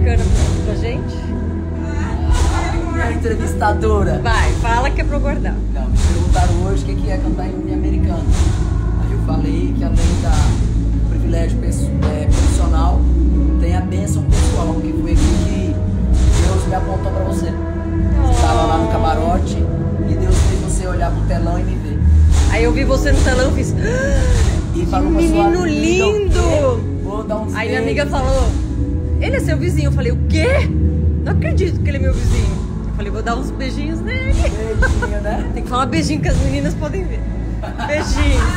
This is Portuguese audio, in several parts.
americana com a gente? Minha entrevistadora. Vai, fala que é pra eu guardar. Não, me perguntaram hoje o que é cantar em americano. Aí eu falei que além do privilégio profissional, tem a bênção pessoal, que foi aquilo que Deus me apontou pra você. Você estava lá no camarote e Deus fez você olhar pro telão e me ver. Aí eu vi você no telão e fiz... E falou pra menino sua amiga, lindo! Vou dar uns Aí minha beijos. amiga falou, ele é seu vizinho. Eu falei, o quê? Não acredito que ele é meu vizinho. Eu falei, vou dar uns beijinhos nele. Beijinho, né? Tem que falar beijinho que as meninas podem ver. Beijinhos.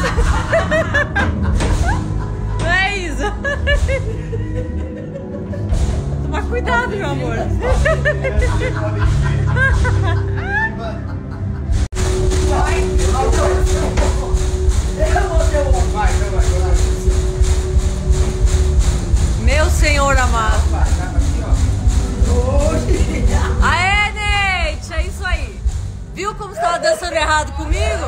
Não é isso? Toma cuidado, meu amor. Meu Senhor amado. Aê, Neide, é isso aí. Viu como você tava dançando errado comigo?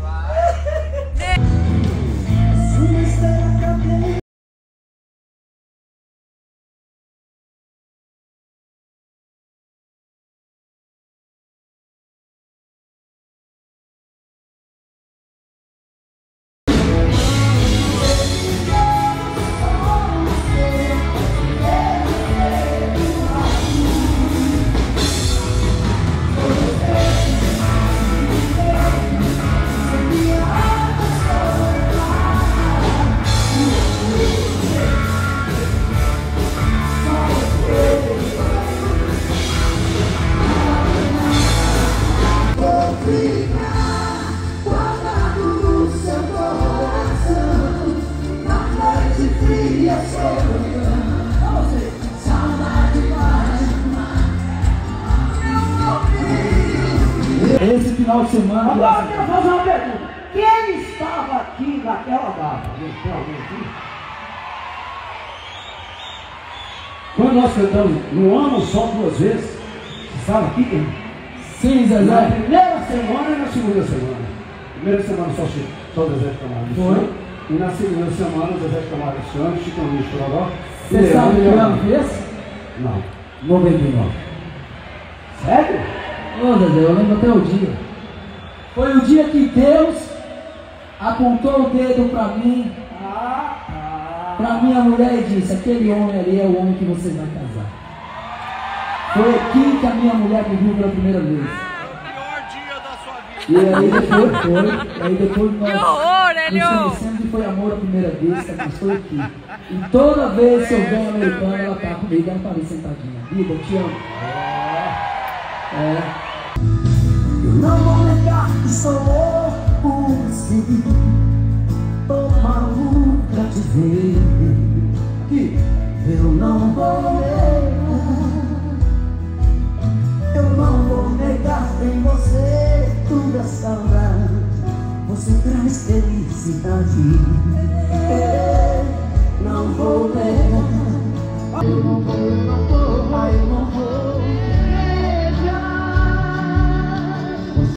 Esse final de semana... Agora eu quero fazer uma pergunta. Quem estava aqui naquela data? Tem alguém aqui? Quando nós cantamos No Ano Só Duas Vezes, você estava aqui, quem? Sim, Zezé. Na primeira semana e na segunda semana. Primeira semana só o Zezé de Camargo. Foi. E na segunda semana o Zezé de Camargo Santos, Chico Luiz Chororó. Você sabe que ano fez? Não. 99. Sério? Ô Zezé, eu lembro até o dia. Foi o dia que Deus apontou o dedo pra mim, pra minha mulher e disse, aquele homem ali é o homem que você vai casar. Foi aqui que a minha mulher me viu pela primeira vez. E aí depois nós Que horror, nos Hélio! conhecemos e foi amor à primeira vista, mas foi aqui. E toda vez que eu venho americana, ela tá comigo, ela tá ali sentadinha. Vida, eu te amo. Eu não vou negar que sou louco, sim. Tô maluco pra te ver. Aqui. Eu não vou negar. Eu não vou negar em você toda saudade. Você traz felicidade.